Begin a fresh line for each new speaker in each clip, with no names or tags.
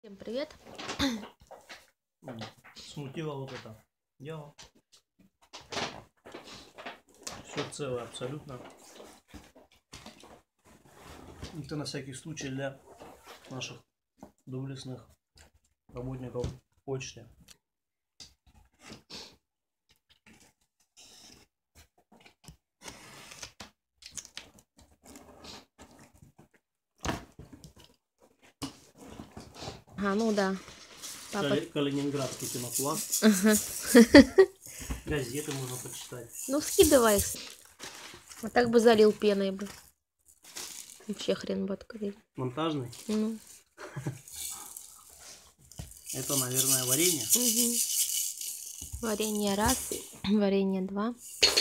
Всем привет.
Смутило вот это дело. Все целое абсолютно. Это на всякий случай для наших доблестных работников почты.
Ну да. Папа...
Калининградский пенопласт. Газеты можно почитать.
Ну скидывай. А так бы залил пеной бы. Вообще хрен бы открыли.
Монтажный?
Ну.
Это, наверное, варенье.
Угу. Варенье раз, варенье два.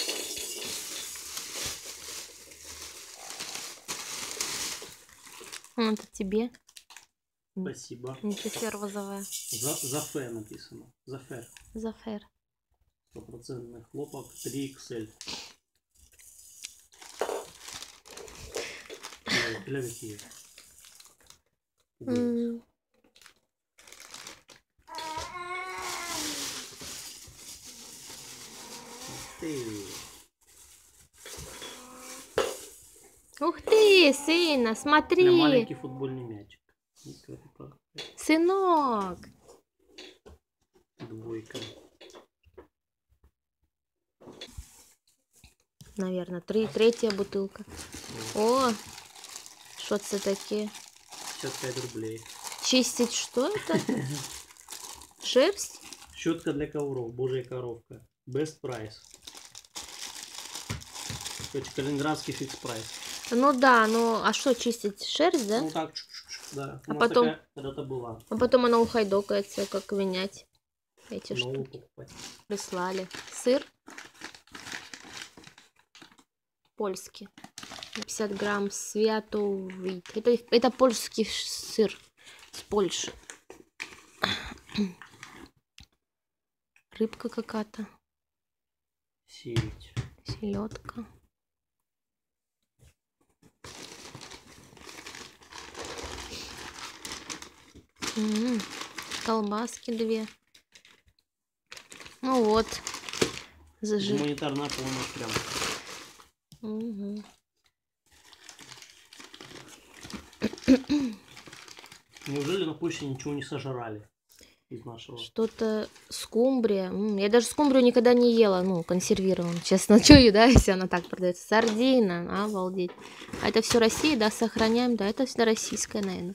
Это тебе.
Спасибо.
Ничего розовая.
Зафе написано. Зафер.
Зафер.
100% хлопок 3XL. Для какие?
Ух ты, сына, смотри.
Маленький футбольный мячик.
Сынок.
Двойка.
Наверное, третья бутылка. О, что это такие?
55 рублей.
Чистить что это? Шерсть?
Щетка для ковров. Божья коровка. Best price. Короче, калининградский фикс прайс.
Ну да, ну а что чистить? Шерсть, да?
Ну так, да.
А потом,
когда-то была.
а потом она ухайдокается, как менять эти
Новую
штуки.
покупать.
Прислали. Сыр. Польский. 50 грамм святовит. Это польский сыр с Польши. Рыбка какая-то.
Сеть.
Селедка. Колбаски 2. Ну вот.
Гуманитарная помощь прям.
Угу.
Неужели на почте ничего не сожрали из нашего?
Что-то скумбрия. Я даже скумбрию никогда не ела, ну, консервированную. Честно, чую, да, если она так продается. Сардина, обалдеть. А это все Россия, да, сохраняем, да, это всегда российская, наверное.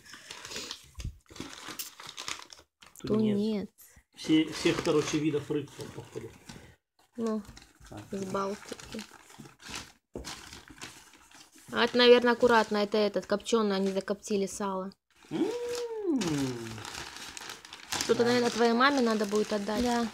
Тунец.
Всех, короче, видов рыб, походу.
Ну, с Балтики. А это, наверное, аккуратно, это этот, копченый, они закоптили сало. Что-то, наверное, твоей маме надо будет отдать. Да.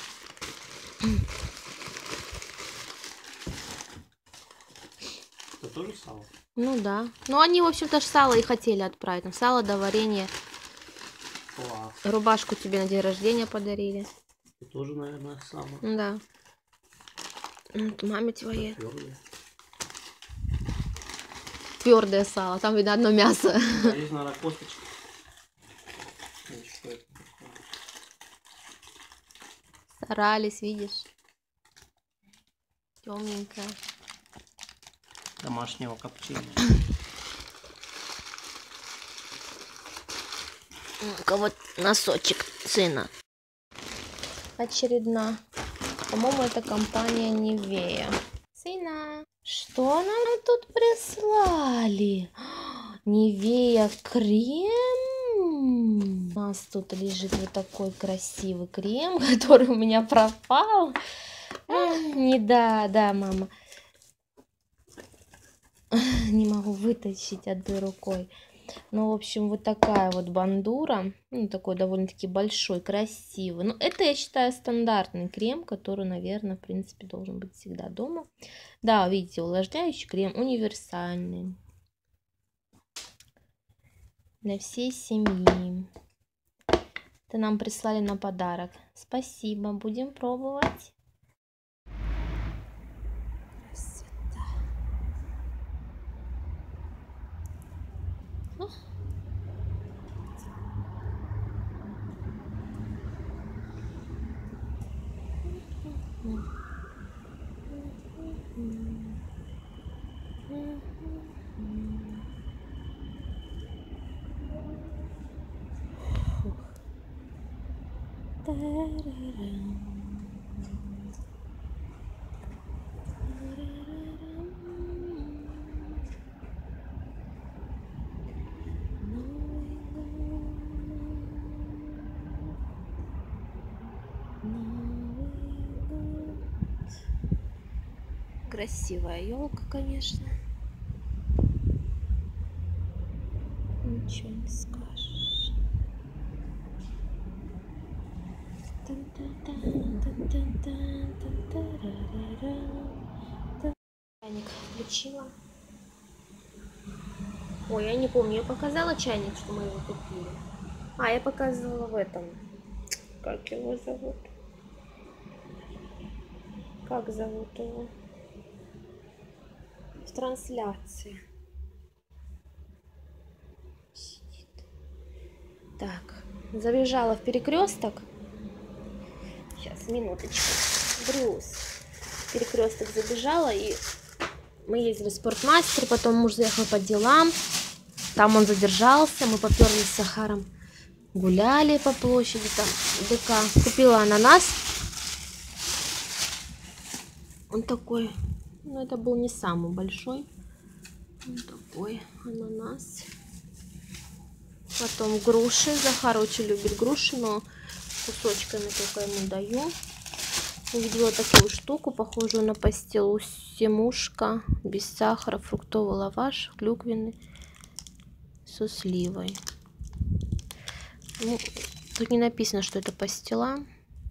Это тоже сало?
Ну да. Ну они, в общем-то, сало и хотели отправить. Там сало до варенья.
Класс.
Рубашку тебе на день рождения подарили.
Это тоже, наверное, сало.
Да. Вот маме твоей. Твердое сало. Там видно одно мясо.
Да, есть, наверное, косточка.
Старались, видишь. Темненькая.
Домашнего копчения.
Ну-ка, вот носочек сына. Очередная. По-моему, это компания Nivea. Сына, что нам тут прислали? Nivea крем. У нас тут лежит вот такой красивый крем, который у меня пропал. Не да, мама. Не могу вытащить одной рукой. Ну, в общем, вот такая вот бандура. Ну, такой довольно-таки большой, красивый. Ну, это, я считаю, стандартный крем, который, наверное, в принципе, должен быть всегда дома. Да, видите, увлажняющий крем универсальный. Для всей семьи. Это нам прислали на подарок. Спасибо, будем пробовать. Красивая елка, конечно. Ничего не скажешь. Чайник включила. Ой, я не помню, я показала чайник, что мы его купили. А, я показывала в этом. Как его зовут? Как зовут его? В трансляции. Сидит. Так, забежала в перекресток. Сейчас, минуточку. Брюс. В перекресток забежала, и мы ездили в спортмастер, потом муж заехал по делам. Там он задержался, мы поперлись с Сахаром. Гуляли по площади, там ДК. Купила ананас. Он такой, ну это был не самый большой. Вот такой ананас. Потом груши. Захар очень любит груши, но кусочками только ему даю. Увидела такую штуку, похожую на пастилу. Семушка, без сахара, фруктовый лаваш, клюквенный, со сливой. Ну, тут не написано, что это пастила.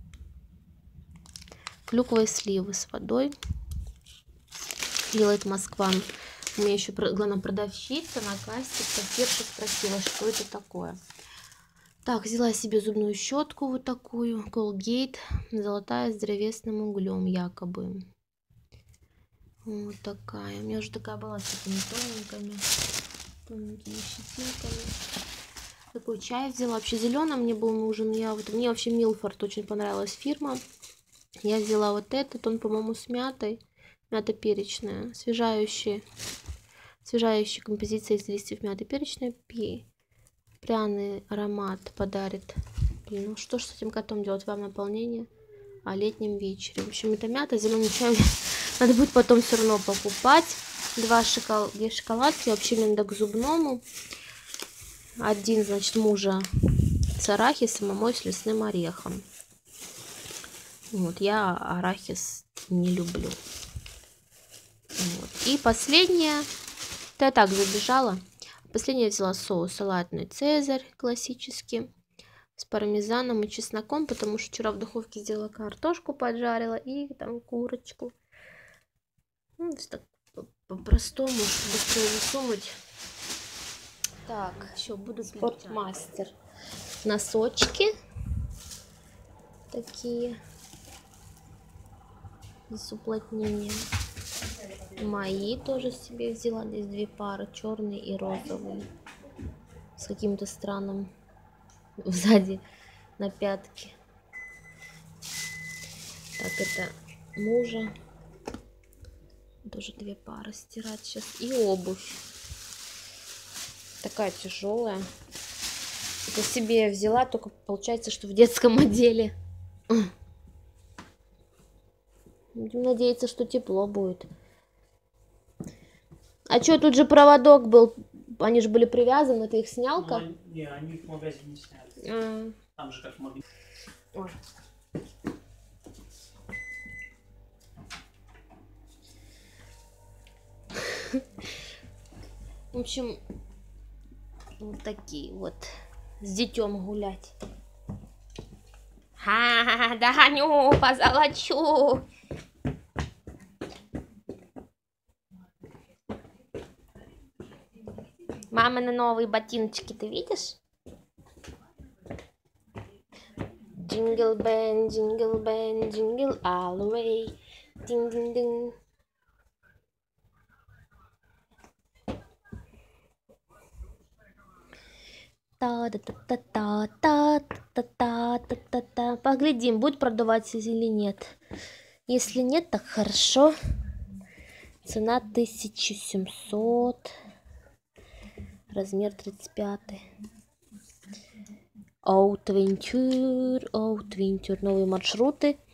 Клюква и сливы с водой. Делает Москва. У меня еще главная продавщица на кассе, кассирша спросила, что это такое. Так, взяла себе зубную щетку вот такую. Colgate. Золотая с древесным углем якобы. Вот такая. У меня уже такая была с такими тоненькими щетинками. Такой чай взяла. Вообще зеленый мне был нужен. Мне вообще Милфорд очень понравилась фирма. Я взяла вот этот. Он, по-моему, с мятой. Мята перечная. Освежающая композиция из листьев мяты перечной. Пряный аромат подарит. Блин, ну что ж с этим котом делать? Вам наполнение о летнем вечере. В общем, это мята, зеленый чай. Надо будет потом все равно покупать. Две шоколадки. Вообще мне надо к зубному. Один, значит, мужа с арахисом, а мой с лесным орехом. Вот, я арахис не люблю. Вот. И последнее. Я так забежала. Последнее я взяла соус салатный Цезарь классический с пармезаном и чесноком, потому что вчера в духовке сделала картошку, поджарила и там курочку. Ну, так по-простому, чтобы быстрее засунуть. Так, еще буду спортмастер. Носочки такие с уплотнением. Мои тоже себе взяла. Здесь две пары, черный и розовый. С каким-то странным сзади на пятке. Так, это мужа. Тоже две пары стирать сейчас. И обувь. Такая тяжелая. Это себе я взяла, только получается, что в детском отделе. Будем надеяться, что тепло будет. А что, тут же проводок был, они же были привязаны, ты их снял как?
Ну, не, они в магазине сняли. Там же как в магазине.
Ой. В общем, вот такие вот, с детем гулять. Ха-ха-ха, догоню, позолочу. Мамины новые ботиночки, ты видишь? Jingle bell, jingle all the way. Динь-динь-динь. Та-та-та-та-та-та-та-та-та-та. Поглядим, будет продаваться или нет. Если нет, так хорошо. Цена 1700. Размер 35. Outventure, Outventure, новые маршруты.